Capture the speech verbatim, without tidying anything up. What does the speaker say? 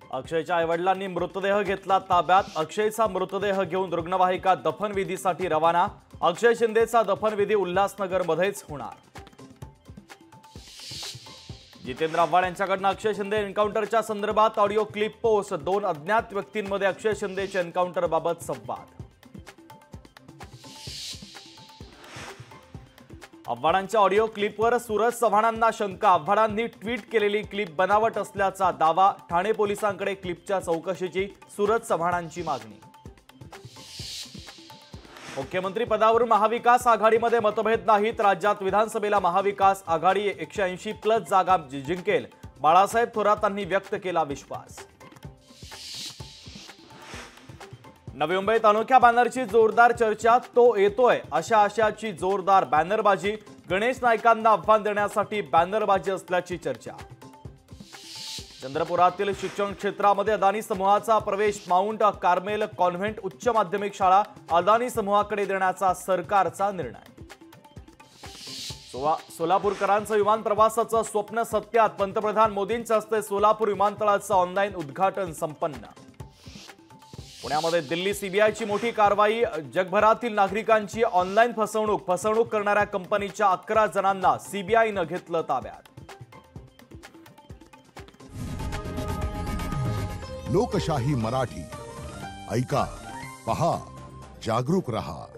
अक्षयच्या आईवडिलांनी मृतदेह घेतला ताब्यात। अक्षयचा मृतदेह घेऊन रुग्णवाहिका दफनविधीसाठी रवाना। अक्षय शिंदेचा दफनविधी उल्हासनगरमध्येच होणार। जितेंद्र आव्हाड यांच्याकडून अक्षय शिंदे एन्काउंटरच्या संदर्भात ऑडिओ क्लिप पोस्ट। दोन अज्ञात व्यक्तींमध्ये अक्षय शिंदेच्या एन्काउंटरबाबत संवाद। आव्हाडांच्या ऑडिओ क्लिपवर सूरज चव्हाणांना शंका। आव्हाडांनी ट्विट केलेली क्लिप बनावट असल्याचा दावा। ठाणे पोलिसांकडे क्लिपच्या चौकशीची सूरज चव्हाणांची मागणी। मुख्यमंत्री पदावरून महाविकास आघाडीमध्ये मतभेद नाहीत। राज्यात विधानसभेला महाविकास आघाडी एकशे ऐंशी प्लस जागा जिंकेल। बाळासाहेब थोरातांनी व्यक्त केला विश्वास। नवी मुंबईत अनोख्या बॅनरची जोरदार चर्चा। तो येतोय अशा आशयाची जोरदार बॅनरबाजी। गणेश नाईकांना आव्हान देण्यासाठी बॅनरबाजी असल्याची चर्चा। चंद्रपुरातील शिक्षण क्षेत्रामध्ये अदानी समूहाचा प्रवेश। माउंट कार्मेल कॉन्व्हेंट उच्च माध्यमिक शाळा अदानी समूहाकडे देण्याचा सरकारचा निर्णय। सोलापूरकरांचं विमान प्रवासाचं स्वप्न सत्यात। पंतप्रधान मोदींच्या हस्ते सोलापूर विमानतळाचं ऑनलाईन उद्घाटन संपन्न। पुण्यामध्ये दिल्ली सीबीआयची मोठी कारवाई। जगभरातील नागरिकांची ऑनलाईन फसवणूक फसवणूक करणाऱ्या कंपनीच्या अकरा जणांना सीबीआयनं घेतलं ताब्यात। लोकशाही मराठी ऐका, पहा, जागरूक रहा।